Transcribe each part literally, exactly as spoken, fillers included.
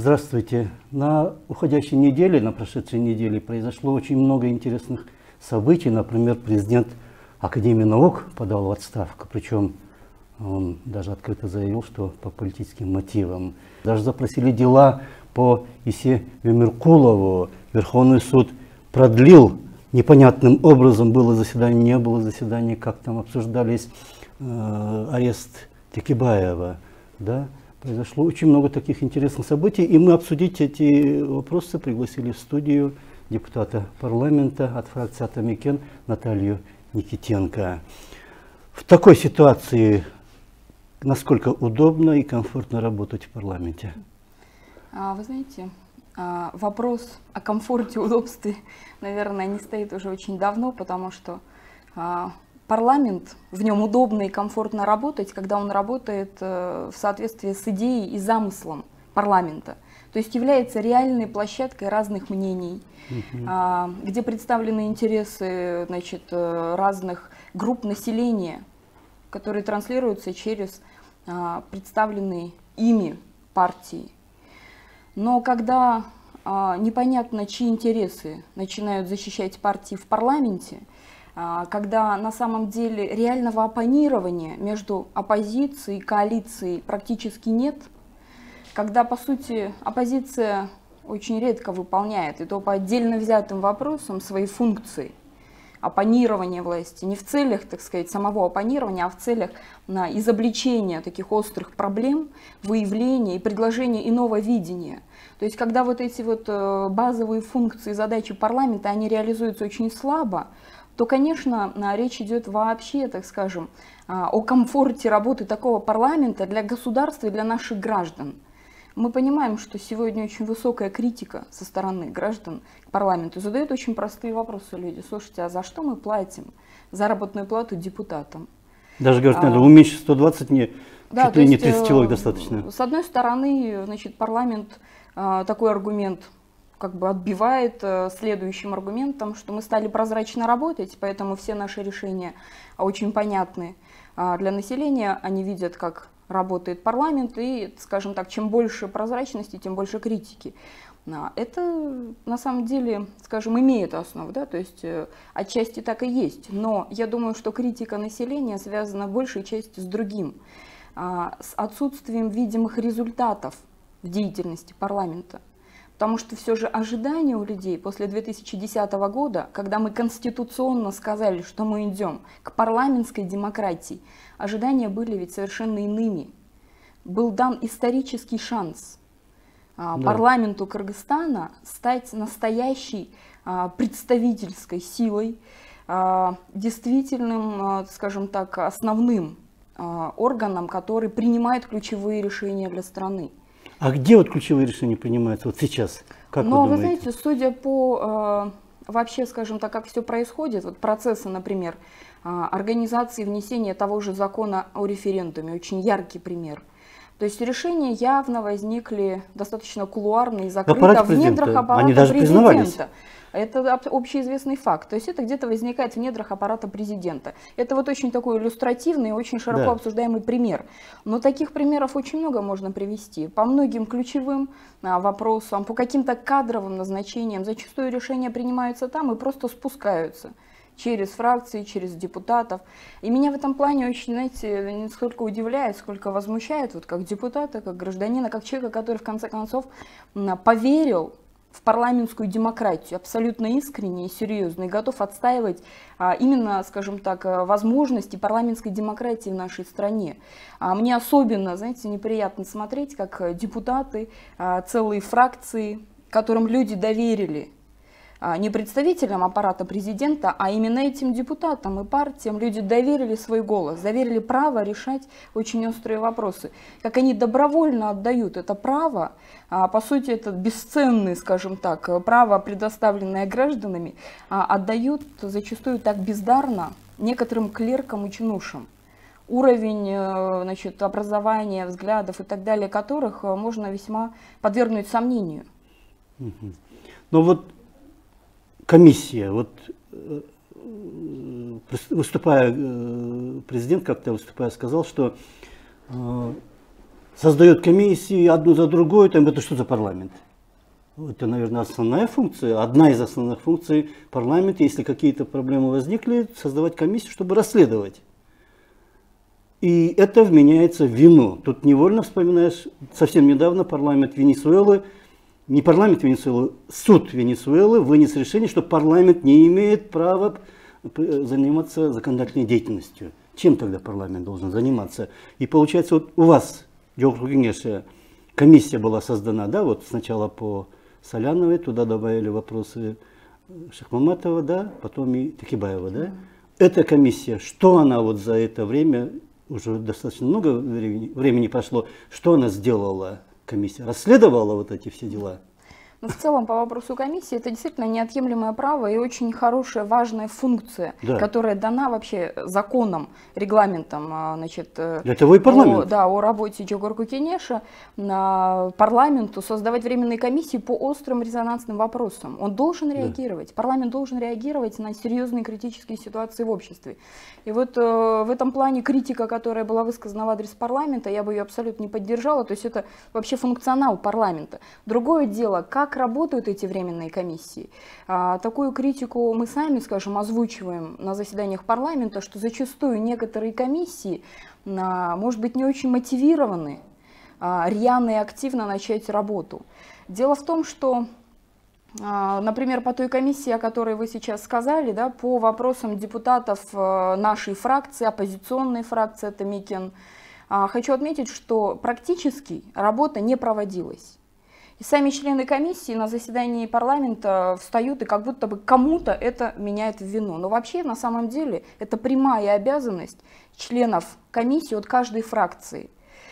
Здравствуйте. На уходящей неделе, на прошедшей неделе произошло очень много интересных событий. Например, президент Академии наук подал в отставку, причем он даже открыто заявил, что по политическим мотивам. Даже запросили дела по Исе Вемеркулову. Верховный суд продлил непонятным образом, было заседание, не было заседания, как там обсуждались э, арест Текебаева. Да? Произошло очень много таких интересных событий, и мы обсудить эти вопросы пригласили в студию депутата парламента от фракции Атамекен Наталью Никитенко. В такой ситуации насколько удобно и комфортно работать в парламенте? Вы знаете, вопрос о комфорте и удобстве, наверное, не стоит уже очень давно, потому что парламент, в нем удобно и комфортно работать, когда он работает в соответствии с идеей и замыслом парламента. То есть является реальной площадкой разных мнений, uh-huh. где представлены интересы, значит, разных групп населения, которые транслируются через представленные ими партии. Но когда непонятно, чьи интересы начинают защищать партии в парламенте, когда на самом деле реального оппонирования между оппозицией и коалицией практически нет, когда, по сути, оппозиция очень редко выполняет, и то по отдельно взятым вопросам, свои функции оппонирования власти, не в целях, так сказать, самого оппонирования, а в целях на изобличения таких острых проблем, выявления и предложения иного видения. То есть, когда вот эти вот базовые функции, задачи парламента, они реализуются очень слабо, то, конечно, речь идет вообще, так скажем, о комфорте работы такого парламента для государства и для наших граждан. Мы понимаем, что сегодня очень высокая критика со стороны граждан к парламенту. Задают очень простые вопросы люди. Слушайте, а за что мы платим заработную плату депутатам? Даже, говорят, надо уменьшить сто двадцать, не, да, чуть ли не тридцать человек достаточно. С одной стороны, значит, парламент такой аргумент как бы отбивает э, следующим аргументом, что мы стали прозрачно работать, поэтому все наши решения очень понятны э, для населения, они видят, как работает парламент, и, скажем так, чем больше прозрачности, тем больше критики. А, это на самом деле, скажем, имеет основу, да, то есть э, отчасти так и есть, но я думаю, что критика населения связана в большей части с другим, э, с отсутствием видимых результатов в деятельности парламента. Потому что все же ожидания у людей после две тысячи десятого года, когда мы конституционно сказали, что мы идем к парламентской демократии, ожидания были ведь совершенно иными. Был дан исторический шанс а, да. парламенту Кыргызстана стать настоящей а, представительской силой, а, действительным, а, скажем так, основным а, органом, который принимает ключевые решения для страны. А где вот ключевые решения принимаются вот сейчас? Как Но вы, вы думаете? знаете, судя по э, вообще, скажем так, как все происходит, вот процессы, например, э, организации внесения того же закона о референдуме, очень яркий пример. То есть решения явно возникли достаточно кулуарно и закрыто в недрах аппарата Они даже президента. Это общеизвестный факт. То есть это где-то возникает в недрах аппарата президента. Это вот очень такой иллюстративный, очень широко да. обсуждаемый пример. Но таких примеров очень много можно привести. По многим ключевым а, вопросам, по каким-то кадровым назначениям. Зачастую решения принимаются там и просто спускаются через фракции, через депутатов. И меня в этом плане очень, знаете, не сколько удивляет, сколько возмущает, вот как депутата, как гражданина, как человека, который в конце концов поверил в парламентскую демократию, абсолютно искренне и серьезно, и готов отстаивать а, именно, скажем так, возможности парламентской демократии в нашей стране. А, мне особенно, знаете, неприятно смотреть, как депутаты, а, целые фракции, которым люди доверили, а, не представителям аппарата президента, а именно этим депутатам и партиям люди доверили свой голос, доверили право решать очень острые вопросы. Как они добровольно отдают это право, а, по сути, это бесценное, скажем так, право, предоставленное гражданами, а, отдают зачастую так бездарно некоторым клеркам и чинушам. Уровень, значит, образования, взглядов и так далее, которых можно весьма подвергнуть сомнению. Ну вот комиссия, вот выступая, президент как-то выступая сказал, что создает комиссии одну за другой, там это что за парламент? Это, наверное, основная функция, одна из основных функций парламента, если какие-то проблемы возникли, создавать комиссию, чтобы расследовать. И это вменяется в вину. Тут невольно вспоминаешь, совсем недавно парламент Венесуэлы, не парламент Венесуэлы, суд Венесуэлы вынес решение, что парламент не имеет права заниматься законодательной деятельностью. Чем тогда парламент должен заниматься? И получается, вот у вас, Джокурку Кеңеше, комиссия была создана, да, вот сначала по Соляновой, туда добавили вопросы Шахмаматова, да, потом и Текибаева, да. Эта комиссия, что она вот за это время, уже достаточно много времени, времени прошло, что она сделала, комиссия? Расследовала вот эти все дела? Но в целом по вопросу комиссии это действительно неотъемлемое право и очень хорошая, важная функция, да, которая дана вообще законом, регламентом, значит, для того и парламент. О, да, о работе Джокурку Кеңеше, парламенту создавать временные комиссии по острым резонансным вопросам. Он должен реагировать, да. Парламент должен реагировать на серьезные критические ситуации в обществе. И вот э, в этом плане критика, которая была высказана в адрес парламента, я бы ее абсолютно не поддержала, то есть это вообще функционал парламента. Другое дело, как работают эти временные комиссии. А, такую критику мы сами, скажем, озвучиваем на заседаниях парламента, что зачастую некоторые комиссии, а, может быть, не очень мотивированы а, рьяно и активно начать работу. Дело в том, что, а, например, по той комиссии, о которой вы сейчас сказали, да, по вопросам депутатов а, нашей фракции, оппозиционной фракции, это Микен, а, хочу отметить, что практически работа не проводилась. И сами члены комиссии на заседании парламента встают и как будто бы кому-то это меняет в вину. Но вообще на самом деле это прямая обязанность членов комиссии от каждой фракции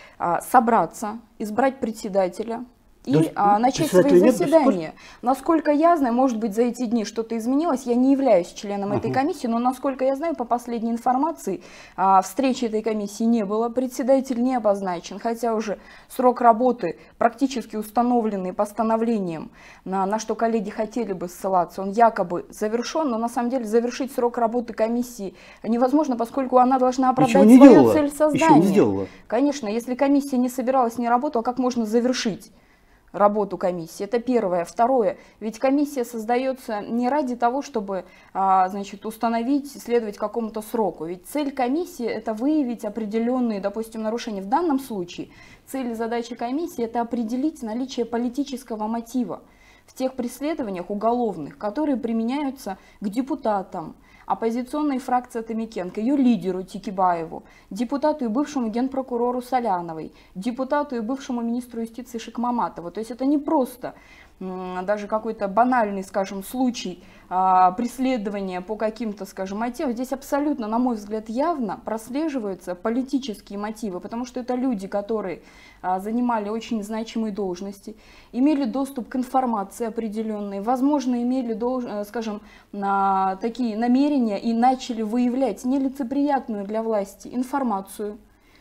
собраться, избрать председателя и да, а, начать свои заседания. Насколько я знаю, может быть, за эти дни что-то изменилось, я не являюсь членом uh-huh. этой комиссии, но насколько я знаю, по последней информации, а, встречи этой комиссии не было, председатель не обозначен, хотя уже срок работы практически установленный постановлением, на, на что коллеги хотели бы ссылаться, он якобы завершен, но на самом деле завершить срок работы комиссии невозможно, поскольку она должна оправдать свою делала. цель создания. Еще не сделала. Конечно, если комиссия не собиралась, не работала, как можно завершить работу комиссии? Это первое. Второе. Ведь комиссия создается не ради того, чтобы а, значит, установить, следовать какому-то сроку. Ведь цель комиссии – это выявить определенные, допустим, нарушения. В данном случае цель и задача комиссии – это определить наличие политического мотива в тех преследованиях уголовных, которые применяются к депутатам оппозиционной фракции Томикенко, ее лидеру Текибаеву, депутату и бывшему генпрокурору Соляновой, депутату и бывшему министру юстиции Шикмаматову. То есть это не просто даже какой-то банальный, скажем, случай а, преследования по каким-то, скажем, мотивам. Здесь абсолютно, на мой взгляд, явно прослеживаются политические мотивы, потому что это люди, которые а, занимали очень значимые должности, имели доступ к информации определенной, возможно, имели, долж... скажем, на такие намерения и начали выявлять нелицеприятную для власти информацию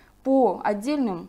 по отдельным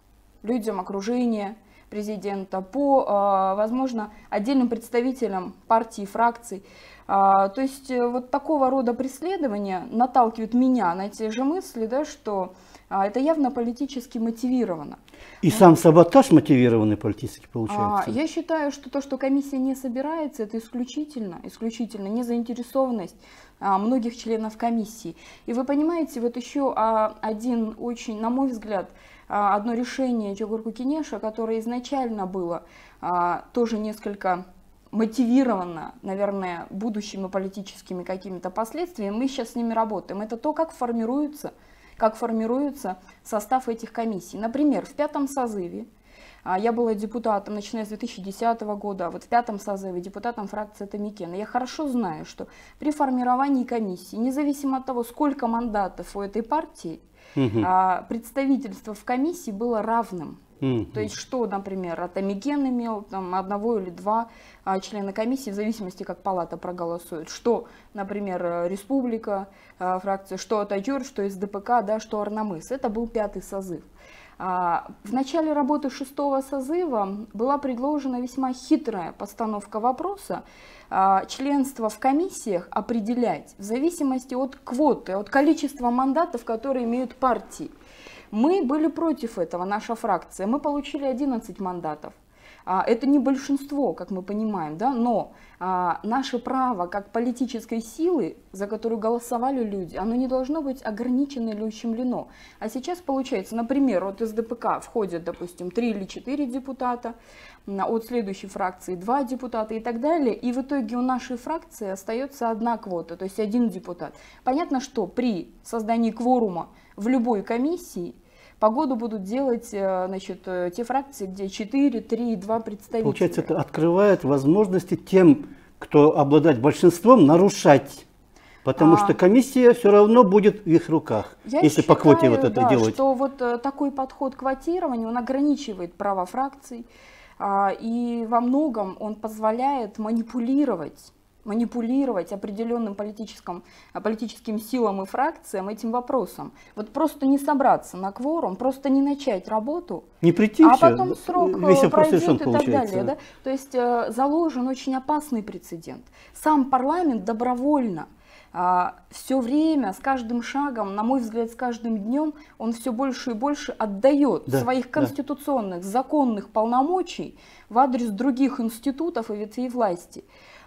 людям окружения президента, по, возможно, отдельным представителям партий, фракций. То есть вот такого рода преследования наталкивают меня на те же мысли, да, что это явно политически мотивировано. И сам саботаж мотивированный политически получается? Я считаю, что то, что комиссия не собирается, это исключительно, исключительно незаинтересованность многих членов комиссии. И вы понимаете, вот еще один очень, на мой взгляд, одно решение Джокурку Кеңеше, которое изначально было а, тоже несколько мотивировано, наверное, будущими политическими какими-то последствиями, мы сейчас с ними работаем. Это то, как формируется, как формируется состав этих комиссий. Например, в пятом созыве, а, я была депутатом, начиная с две тысячи десятого года, а вот в пятом созыве депутатом фракции Томикена. Я хорошо знаю, что при формировании комиссии, независимо от того, сколько мандатов у этой партии, Угу. А, представительство в комиссии было равным. Угу. То есть, что, например, Атамикен имел там, одного или два а, члена комиссии, в зависимости, как палата проголосует. Что, например, Республика, а, фракция, что Ататюрк, что СДПК, да, что Арнамыс. Это был пятый созыв. В начале работы шестого созыва была предложена весьма хитрая постановка вопроса членство в комиссиях определять в зависимости от квоты, от количества мандатов, которые имеют партии. Мы были против этого, наша фракция. Мы получили одиннадцать мандатов. Это не большинство, как мы понимаем, да? Но а, наше право как политической силы, за которую голосовали люди, оно не должно быть ограничено или ущемлено. А сейчас получается, например, от эс дэ пэ ка входят, допустим, три или четыре депутата, от следующей фракции два депутата и так далее. И в итоге у нашей фракции остается одна квота, то есть один депутат. Понятно, что при создании кворума в любой комиссии погоду будут делать, значит, те фракции, где четыре, три, два представителя. Получается, это открывает возможности тем, кто обладает большинством, нарушать. Потому а, что комиссия все равно будет в их руках, если считаю, по квоте вот это да, делать. Что вот такой подход к квотированию, он ограничивает права фракций, а, и во многом он позволяет манипулировать. манипулировать определенным политическим, политическим силам и фракциям этим вопросом. Вот просто не собраться на кворум, просто не начать работу, не прийти, а все, потом срок пройдет и так далее. Да? То есть э, заложен очень опасный прецедент. Сам парламент добровольно э, все время, с каждым шагом, на мой взгляд, с каждым днем, он все больше и больше отдает да, своих конституционных, да. законных полномочий в адрес других институтов и ветвей власти.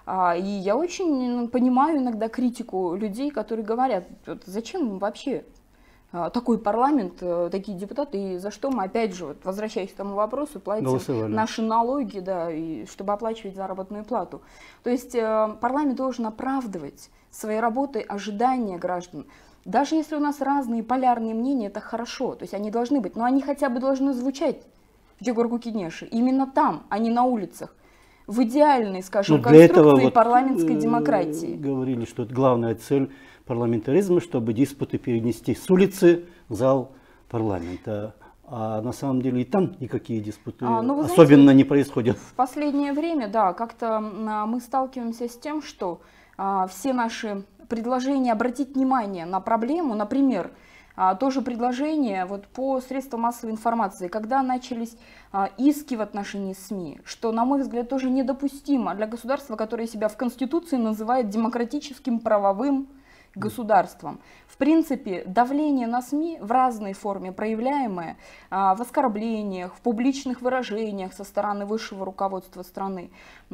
И я очень понимаю иногда критику людей, которые говорят, зачем вообще такой парламент, такие депутаты, и за что мы, опять же, вот, возвращаясь к тому вопросу, платим Голосовали. наши налоги, да, и чтобы оплачивать заработную плату. То есть парламент должен оправдывать своей работой ожидания граждан. Даже если у нас разные полярные мнения, это хорошо, то есть они должны быть, но они хотя бы должны звучать в Егорку-Кенеши, именно там, а не на улицах. В идеальной, скажем, ну, конструкции этого вот, парламентской демократии. Говорили, что это главная цель парламентаризма, чтобы диспуты перенести с улицы в зал парламента. А на самом деле и там никакие диспуты а, ну, особенно знаете, не происходят. В последнее время, да, как-то мы сталкиваемся с тем, что а, все наши предложения обратить внимание на проблему, например, А, тоже предложение вот по средствам массовой информации, когда начались а, иски в отношении СМИ, что, на мой взгляд, тоже недопустимо для государства, которое себя в Конституции называет демократическим правовым государством. В принципе, давление на СМИ в разной форме, проявляемое а, в оскорблениях, в публичных выражениях со стороны высшего руководства страны,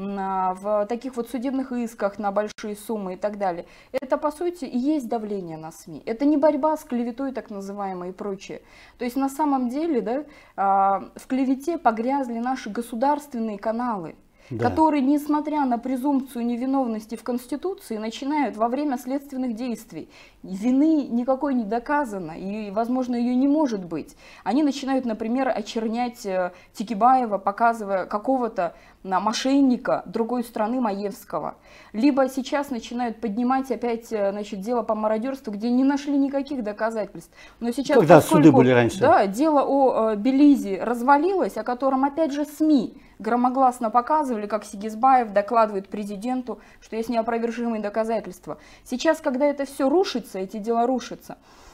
а, в таких вот судебных исках на большие суммы и так далее, это, по сути, и есть давление на СМИ. Это не борьба с клеветой, так называемой, и прочее. То есть, на самом деле, да, а, в клевете погрязли наши государственные каналы, да. которые, несмотря на презумпцию невиновности в Конституции, начинают во время следственных действий, вины никакой не доказано, и, возможно, ее не может быть. Они начинают, например, очернять Текибаева, показывая какого-то мошенника другой страны Маевского. Либо сейчас начинают поднимать опять, значит, дело по мародерству, где не нашли никаких доказательств. Но сейчас, когда суды были раньше. Да, дело о Белизе развалилось, о котором, опять же, СМИ громогласно показывали, как Сигизбаев докладывает президенту, что есть неопровержимые доказательства. Сейчас, когда это все рушится, эти дела рушатся,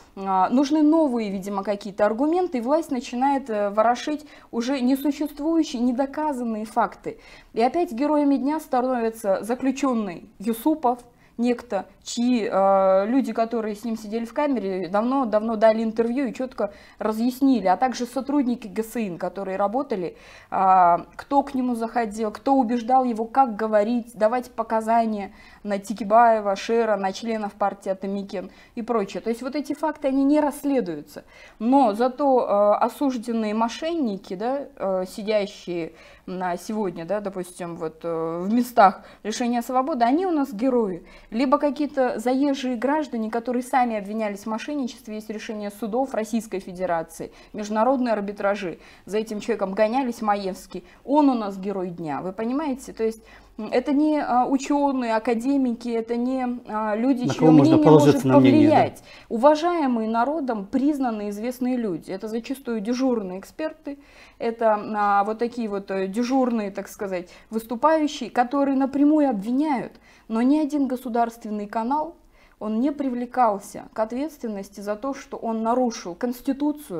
нужны новые, видимо, какие-то аргументы, и власть начинает ворошить уже несуществующие, недоказанные факты. И опять героями дня становятся заключенный Юсупов, некто, чьи э, люди, которые с ним сидели в камере, давно-давно дали интервью и четко разъяснили, а также сотрудники ГСИН, которые работали, э, кто к нему заходил, кто убеждал его, как говорить, давать показания на Текибаева, Шера, на членов партии Атамикен и прочее. То есть вот эти факты, они не расследуются. Но зато э, осужденные мошенники, да, э, сидящие на сегодня, да, допустим, вот, э, в местах лишения свободы, они у нас герои. Либо какие-то заезжие граждане, которые сами обвинялись в мошенничестве, есть решение судов Российской Федерации, международные арбитражи, за этим человеком гонялись, Маевский, он у нас герой дня, вы понимаете? То есть это не а, ученые, академики, это не а, люди, чье мнение может повлиять. Мнение, да? Уважаемые народом, признанные, известные люди. Это зачастую дежурные эксперты, это а, вот такие вот дежурные, так сказать, выступающие, которые напрямую обвиняют. Но ни один государственный канал, он не привлекался к ответственности за то, что он нарушил Конституцию,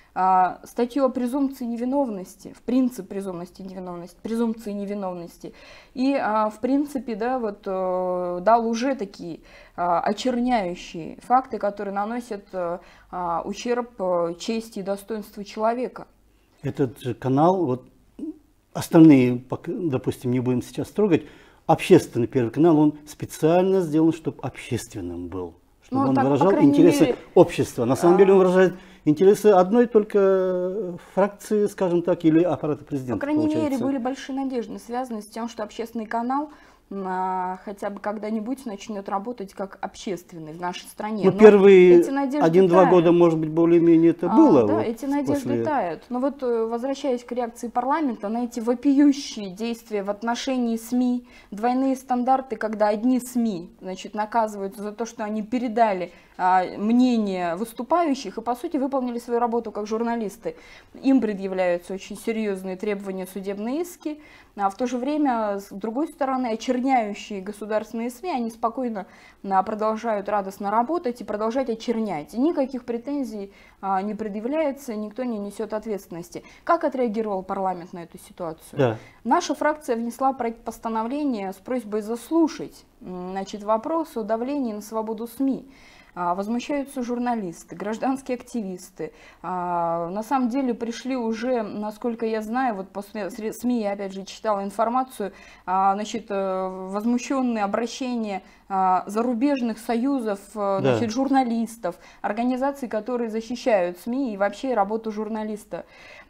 а, статью о презумпции невиновности, в принцип презумпции невиновности, презумпции невиновности, и а, в принципе, да, вот а, дал уже такие а, очерняющие факты, которые наносят а, ущерб а, чести и достоинству человека. Этот же канал, вот остальные, допустим, не будем сейчас трогать, общественный Первый канал, он специально сделан, чтобы общественным был, чтобы ну, он так, выражал интересы мере, общества. На самом а... деле он выражает интересы одной только фракции, скажем так, или аппарата президента. По крайней получается. мере, были большие надежды, связанные с тем, что общественный канал а, хотя бы когда-нибудь начнет работать как общественный в нашей стране. Ну, первые один-два года, может быть, более-менее это а, было. Да, вот эти надежды после... тают. Но вот, возвращаясь к реакции парламента на эти вопиющие действия в отношении СМИ, двойные стандарты, когда одни СМИ, значит, наказываются за то, что они передали а, мнение выступающих и, по сути, выполнили свою работу как журналисты. Им предъявляются очень серьезные требования, судебные иски, а в то же время, с другой стороны, очерняющие государственные СМИ, они спокойно продолжают радостно работать и продолжать очернять. И никаких претензий а, не предъявляется, никто не несет ответственности. Как отреагировал парламент на эту ситуацию? Да. Наша фракция внесла проект постановления с просьбой заслушать, значит, вопрос о давлении на свободу СМИ. Возмущаются журналисты, гражданские активисты. На самом деле пришли уже, насколько я знаю, вот после СМИ я опять же читала информацию, значит, возмущенные обращения зарубежных союзов, да. значит, журналистов, организаций, которые защищают СМИ и вообще работу журналиста.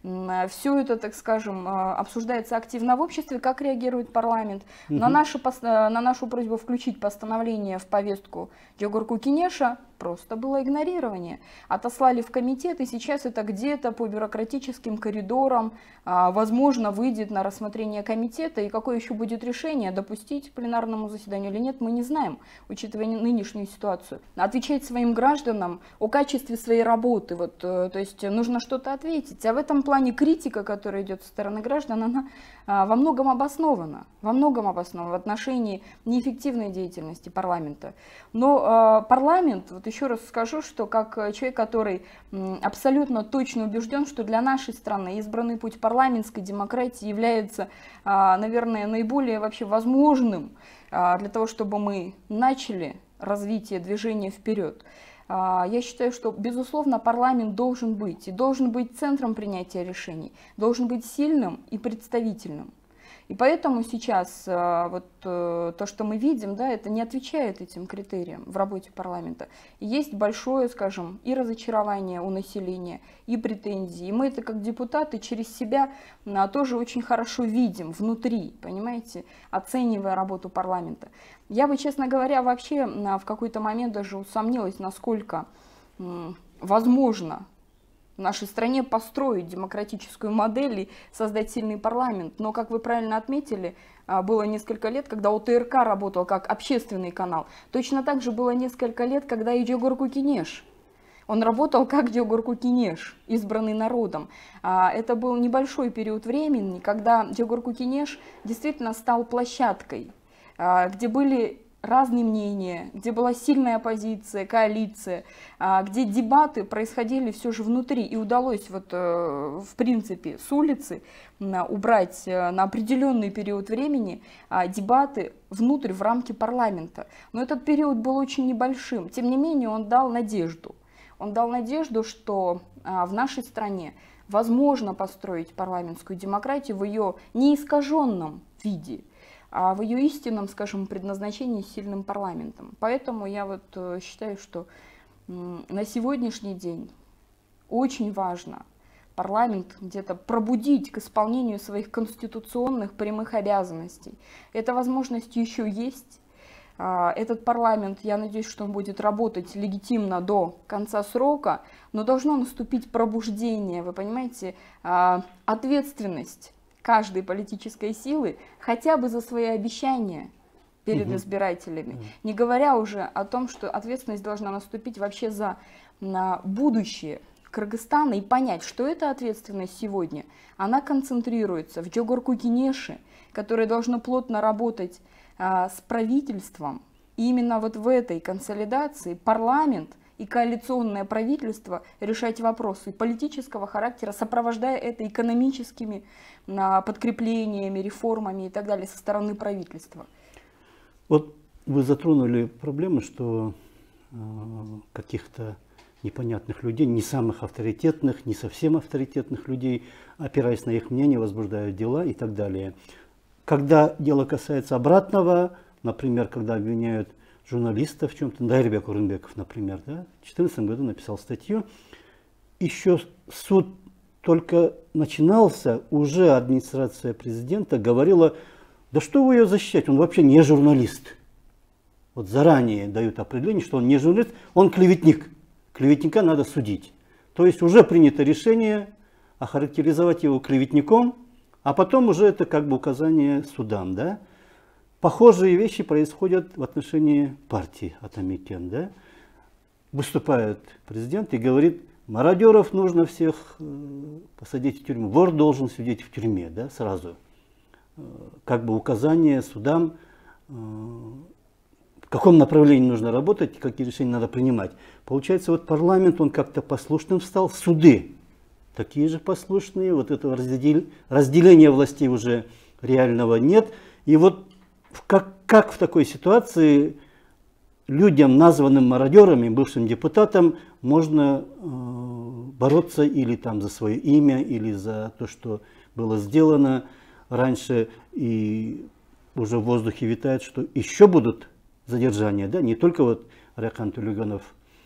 Все это, так скажем, обсуждается активно в обществе. Как реагирует парламент? Угу. На, нашу, на нашу просьбу включить постановление в повестку Джогурку Кинеша просто было игнорирование. Отослали в комитет, и сейчас это где-то по бюрократическим коридорам, возможно, выйдет на рассмотрение комитета. И какое еще будет решение, допустить к пленарному заседанию или нет, мы не знаем, учитывая нынешнюю ситуацию. Отвечать своим гражданам о качестве своей работы, вот, то есть нужно что-то ответить. А в этом плане критика, которая идет со стороны граждан, она а, во многом обоснована, во многом обоснована в отношении неэффективной деятельности парламента. Но а, парламент, вот еще раз скажу, что как человек, который м, абсолютно точно убежден, что для нашей страны избранный путь парламентской демократии является, а, наверное, наиболее вообще возможным а, для того, чтобы мы начали развитие движения вперед. Я считаю, что, безусловно, парламент должен быть, и должен быть центром принятия решений, должен быть сильным и представительным. И поэтому сейчас вот то, что мы видим, да, это не отвечает этим критериям в работе парламента. И есть большое, скажем, и разочарование у населения, и претензии. И мы это как депутаты через себя тоже очень хорошо видим внутри, понимаете, оценивая работу парламента. Я бы, честно говоря, вообще в какой-то момент даже усомнилась, насколько возможно в нашей стране построить демократическую модель и создать сильный парламент. Но, как вы правильно отметили, было несколько лет, когда ОТРК работал как общественный канал. Точно так же было несколько лет, когда и Джогурку Кинеш. Он работал как Джогурку Кинеш, избранный народом. Это был небольшой период времени, когда Джогурку Кинеш действительно стал площадкой, где были разные мнения, где была сильная оппозиция, коалиция, где дебаты происходили все же внутри, и удалось вот в принципе с улицы убрать на определенный период времени дебаты внутрь, в рамки парламента. Но этот период был очень небольшим, тем не менее он дал надежду. Он дал надежду, что в нашей стране возможно построить парламентскую демократию в ее неискаженном виде, а в ее истинном, скажем, предназначении сильным парламентом. Поэтому я вот считаю, что на сегодняшний день очень важно парламент где-то пробудить к исполнению своих конституционных прямых обязанностей. Эта возможность еще есть. Этот парламент, я надеюсь, что он будет работать легитимно до конца срока, но должно наступить пробуждение, вы понимаете, ответственность каждой политической силы хотя бы за свои обещания перед угу. избирателями, угу. не говоря уже о том, что ответственность должна наступить вообще за на будущее Кыргызстана, и понять, что эта ответственность сегодня, она концентрируется в Джогурку Кинеше, которое должно плотно работать а, с правительством. И именно вот в этой консолидации парламент и коалиционное правительство решать вопросы политического характера, сопровождая это экономическими подкреплениями, реформами и так далее со стороны правительства. Вот вы затронули проблему, что э, каких-то непонятных людей, не самых авторитетных, не совсем авторитетных людей, опираясь на их мнение, возбуждают дела и так далее. Когда дело касается обратного, например, когда обвиняют журналистов в чем-то, Дайырбек Урынбеков, например, да, в две тысячи четырнадцатом году написал статью, еще суд только начинался, уже администрация президента говорила, да что вы ее защищаете, он вообще не журналист. Вот заранее дают определение, что он не журналист, он клеветник. Клеветника надо судить. То есть уже принято решение охарактеризовать его клеветником, а потом уже это как бы указание судам. Да? Похожие вещи происходят в отношении партии Атамекен. Да? Выступает президент и говорит, мародеров нужно всех посадить в тюрьму, вор должен сидеть в тюрьме, да, сразу. Как бы указание судам, в каком направлении нужно работать, какие решения надо принимать. Получается, вот парламент, он как-то послушным стал, суды такие же послушные, вот этого разделения властей уже реального нет. И вот как, как в такой ситуации людям, названным мародерами, бывшим депутатам, можно э, бороться или там за свое имя, или за то, что было сделано раньше, и уже в воздухе витает, что еще будут задержания, да, не только вот Райхан Тулеганов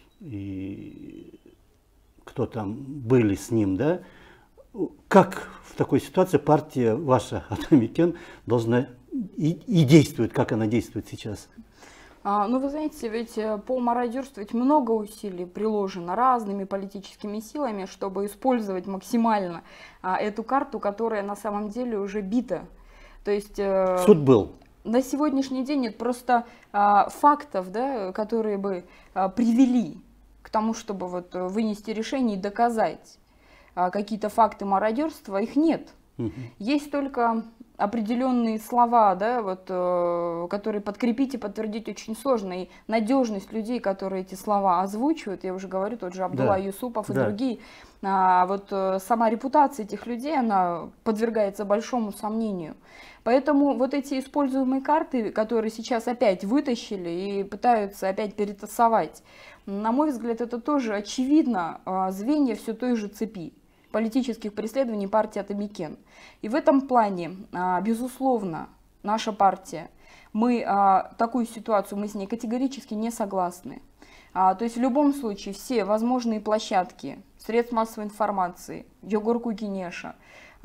и кто там были с ним, да. Как в такой ситуации партия ваша, Атамекен, должна и, и действует, как она действует сейчас? А, ну, вы знаете, ведь по мародерству ведь много усилий приложено разными политическими силами, чтобы использовать максимально а, эту карту, которая на самом деле уже бита. То есть, э, суд был. На сегодняшний день нет просто а, фактов, да, которые бы а, привели к тому, чтобы вот вынести решение и доказать а, какие-то факты мародерства, их нет. Угу. Есть только определенные слова, да, вот, э, которые подкрепить и подтвердить очень сложно. И надежность людей, которые эти слова озвучивают, я уже говорю, тот же Абдулла да. Юсупов и да. другие, а, вот э, сама репутация этих людей, она подвергается большому сомнению. Поэтому вот эти используемые карты, которые сейчас опять вытащили и пытаются опять перетасовать, на мой взгляд, это тоже очевидно э, звенья все той же цепи политических преследований партии Атамекен. И в этом плане, безусловно, наша партия, мы такую ситуацию, мы с ней категорически не согласны. То есть в любом случае все возможные площадки средств массовой информации, Йогурку Кинеша,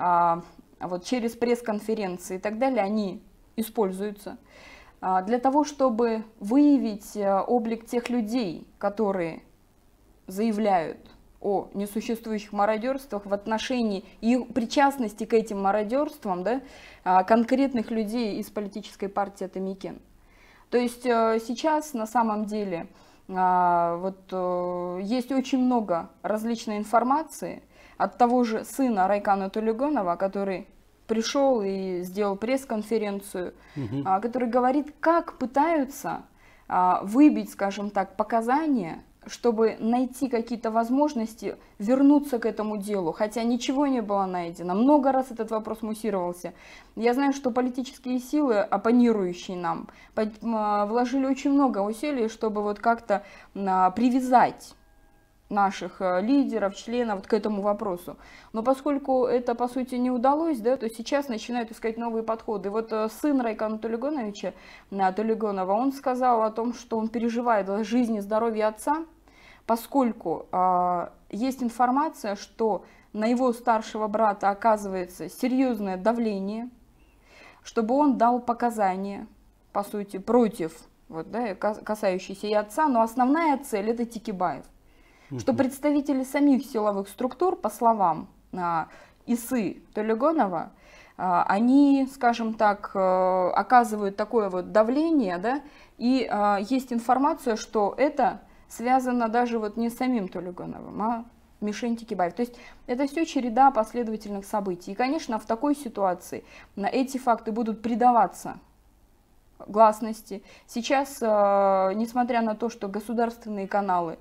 вот через пресс-конференции и так далее, они используются для того, чтобы выявить облик тех людей, которые заявляют о несуществующих мародерствах в отношении их причастности к этим мародерствам, да, конкретных людей из политической партии Атамекен. То есть сейчас на самом деле вот, есть очень много различной информации от того же сына Райкана Тулеганова, который пришел и сделал пресс-конференцию, угу. который говорит, как пытаются выбить, скажем так, показания, чтобы найти какие-то возможности вернуться к этому делу, хотя ничего не было найдено. Много раз этот вопрос муссировался. Я знаю, что политические силы, оппонирующие нам, вложили очень много усилий, чтобы вот как-то привязать наших лидеров, членов к этому вопросу. Но поскольку это, по сути, не удалось, да, то сейчас начинают искать новые подходы. Вот сын Райкана Тулегановича, Тулеганова, он сказал о том, что он переживает за жизнь и здоровье отца, поскольку э, есть информация, что на его старшего брата оказывается серьезное давление, чтобы он дал показания, по сути, против, вот, да, касающиеся и отца, но основная цель – это Текебаев. Mm-hmm. Что представители самих силовых структур, по словам э, Исы Тулеганова, э, они, скажем так, э, оказывают такое вот давление, да, и э, есть информация, что это связано даже вот не с самим Тулегановым, а мишень Текебаев. То есть это все череда последовательных событий. И, конечно, в такой ситуации эти факты будут придаваться гласности. Сейчас, несмотря на то, что государственные каналы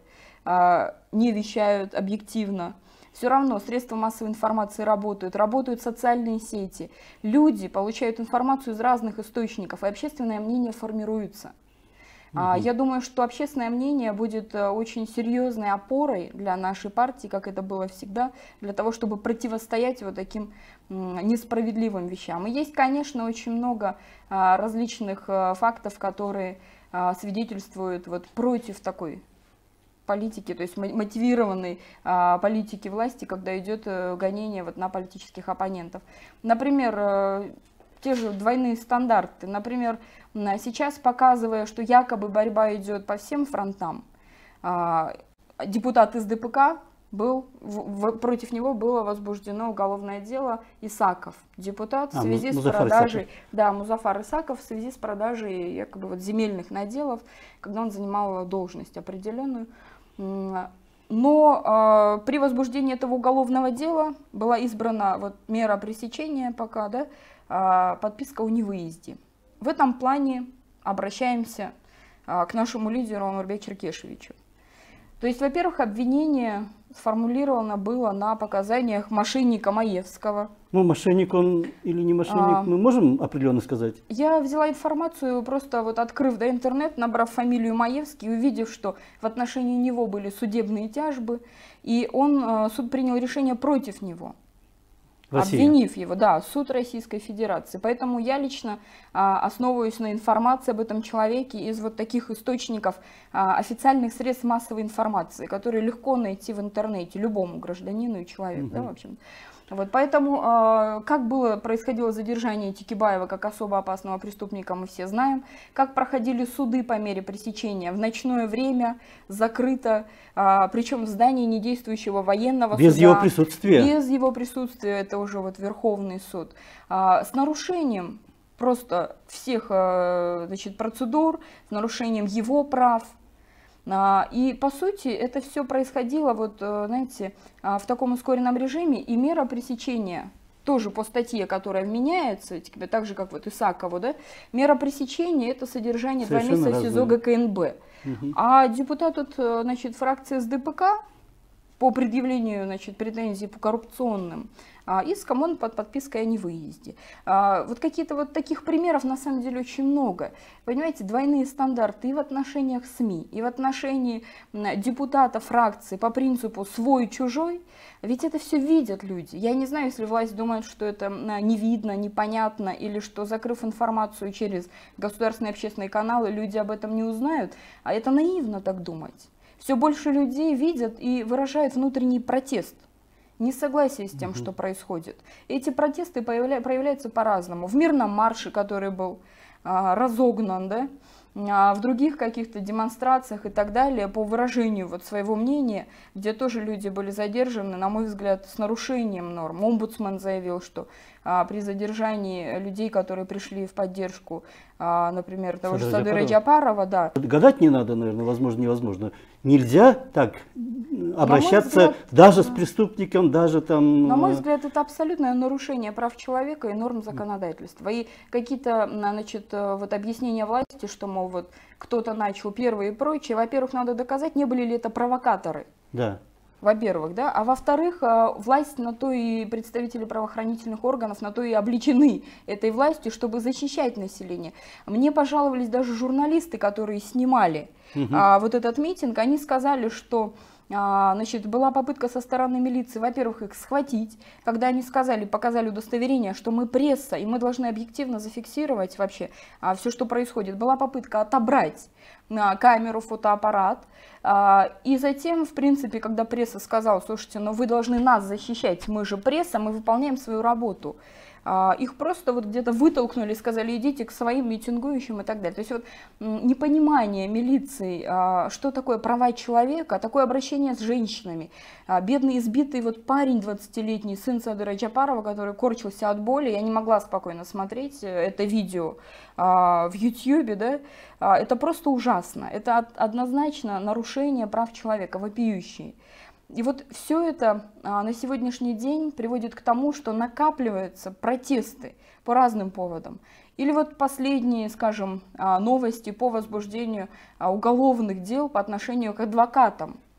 не вещают объективно. Все равно средства массовой информации работают, работают социальные сети. Люди получают информацию из разных источников, и общественное мнение формируется. Mm-hmm. Я думаю, что общественное мнение будет очень серьезной опорой для нашей партии, как это было всегда, для того, чтобы противостоять вот таким несправедливым вещам. И есть, конечно, очень много различных фактов, которые свидетельствуют вот против такой политики, то есть мотивированной а, политики власти, когда идет а, гонение вот на политических оппонентов. Например, а, те же двойные стандарты. Например, сейчас, показывая, что якобы борьба идет по всем фронтам, а, депутат из Дэ Пэ Ка был, в, в, против него было возбуждено уголовное дело Исаков, депутат в связи а, с продажей, Исаков. да, Музафар Исаков в связи с продажей якобы вот земельных наделов, когда он занимал должность определенную. Но э, при возбуждении этого уголовного дела была избрана вот мера пресечения пока, да, э, подписка о невыезде. В этом плане обращаемся э, к нашему лидеру Омурбеку Черкешевичу. То есть, во-первых, обвинение сформулировано было на показаниях мошенника Маевского. Ну, мошенник он или не мошенник, а, мы можем определенно сказать? Я взяла информацию, просто вот открыв да, интернет, набрав фамилию Маевский, увидев, что в отношении него были судебные тяжбы, и он, суд принял решение против него. Россия. Обвинив его, да, суд Российской Федерации. Поэтому я лично а, основываюсь на информации об этом человеке из вот таких источников а, официальных средств массовой информации, которые легко найти в интернете любому гражданину и человеку, угу. да, в общем. Вот, поэтому, э, как было, происходило задержание Текебаева как особо опасного преступника, мы все знаем. Как проходили суды по мере пресечения в ночное время, закрыто, э, причем в здании недействующего военного без суда. Без его присутствия. Без его присутствия, это уже вот Верховный суд. Э, с нарушением просто всех э, значит, процедур, с нарушением его прав. И, по сути, это все происходило, вот, знаете, в таком ускоренном режиме, и мера пресечения, тоже по статье, которая вменяется, так же, как вот Исакову, да, мера пресечения – это содержание два месяца в СИЗО Гэ Ка Эн Бэ. Угу. А депутат, вот, значит, фракции Эс Дэ Пэ Ка по предъявлению, значит, претензий по коррупционным иском, он под подпиской о невыезде. Вот какие-то вот таких примеров на самом деле очень много. Понимаете, двойные стандарты и в отношениях СМИ, и в отношении депутата фракции по принципу свой-чужой. Ведь это все видят люди. Я не знаю, если власть думает, что это не видно, непонятно, или что, закрыв информацию через государственные общественные каналы, люди об этом не узнают. А это наивно так думать. Все больше людей видят и выражают внутренний протест. Несогласие с тем, угу. что происходит. Эти протесты появля... проявляются по-разному. В мирном марше, который был а, разогнан, да, а в других каких-то демонстрациях и так далее, по выражению вот своего мнения, где тоже люди были задержаны, на мой взгляд, с нарушением норм. Омбудсмен заявил, что а, при задержании людей, которые пришли в поддержку, а, например, того же Садыра Джапарова, да. Гадать не надо, наверное, возможно, невозможно. Нельзя так обращаться взгляд, даже да. с преступником, даже там... На мой взгляд, это абсолютное нарушение прав человека и норм законодательства. И какие-то, значит, вот объяснения власти, что, мол, вот кто-то начал первые и прочее. Во-первых, надо доказать, не были ли это провокаторы. Да. Во-первых, да. А во-вторых, власть на то и представители правоохранительных органов на то и обличены этой властью, чтобы защищать население. Мне пожаловались даже журналисты, которые снимали угу. а, вот этот митинг. Они сказали, что... Значит, была попытка со стороны милиции, во-первых, их схватить, когда они сказали, показали удостоверение, что мы пресса, и мы должны объективно зафиксировать вообще все, что происходит. Была попытка отобрать камеру, фотоаппарат, и затем, в принципе, когда пресса сказала, слушайте, но вы должны нас защищать, мы же пресса, мы выполняем свою работу. Их просто вот где-то вытолкнули, сказали, идите к своим митингующим и так далее. То есть вот непонимание милиции, что такое права человека, такое обращение с женщинами. Бедный избитый вот парень двадцатилетний, сын Садыра Джапарова, который корчился от боли, я не могла спокойно смотреть это видео в ютьюбе, да, это просто ужасно. Это однозначно нарушение прав человека, вопиющие. И вот все это а, на сегодняшний день приводит к тому, что накапливаются протесты по разным поводам. Или вот последние, скажем, а, новости по возбуждению а, уголовных дел по отношению к адвокатам.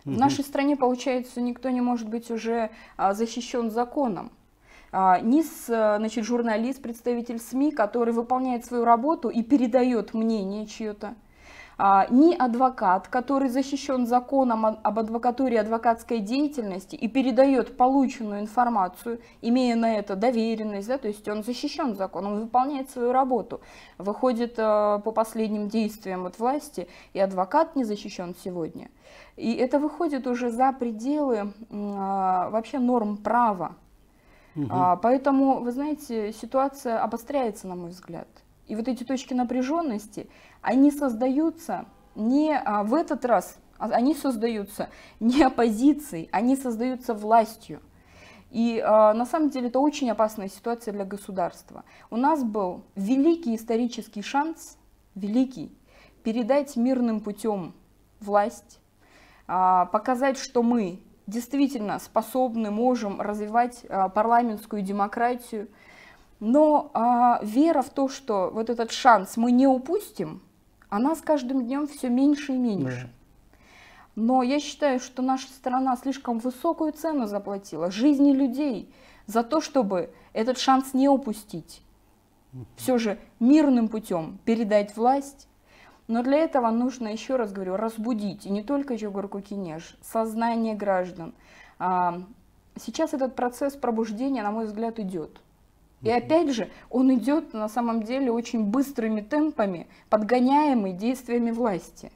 В нашей стране, получается, никто не может быть уже а, защищен законом. А, ни с, значит, журналист, представитель СМИ, который выполняет свою работу и передает мнение чье-то, а, ни адвокат, который защищен законом об адвокатуре и адвокатской деятельности и передает полученную информацию, имея на это доверенность, да, то есть он защищен законом, он выполняет свою работу. Выходит а, по последним действиям от власти, и адвокат не защищен сегодня. И это выходит уже за пределы а, вообще норм права. Угу. А, поэтому, вы знаете, ситуация обостряется, на мой взгляд. И вот эти точки напряженности, они создаются не а, в этот раз, а они создаются не оппозицией, они создаются властью. И а, на самом деле это очень опасная ситуация для государства. У нас был великий исторический шанс, великий, передать мирным путем власть, а, показать, что мы действительно способны, можем развивать а, парламентскую демократию. Но а, вера в то, что вот этот шанс мы не упустим, она с каждым днем все меньше и меньше. Да. Но я считаю, что наша страна слишком высокую цену заплатила, жизни людей, за то, чтобы этот шанс не упустить. Все же мирным путем передать власть. Но для этого нужно, еще раз говорю, разбудить, и не только Чугуар-Кукинеш, сознание граждан. А, сейчас этот процесс пробуждения, на мой взгляд, идет. И опять же, он идет на самом деле очень быстрыми темпами, подгоняемый действиями власти.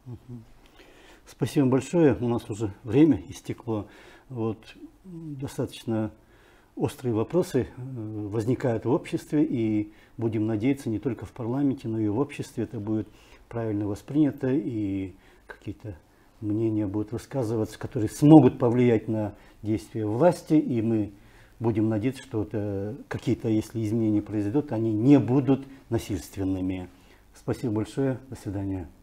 Спасибо большое. У нас уже время истекло. Вот, достаточно острые вопросы возникают в обществе, и будем надеяться, не только в парламенте, но и в обществе это будет правильно воспринято, и какие-то мнения будут высказываться, которые смогут повлиять на действия власти, и мы будем надеяться, что какие-то, если изменения произойдут, они не будут насильственными. Спасибо большое. До свидания.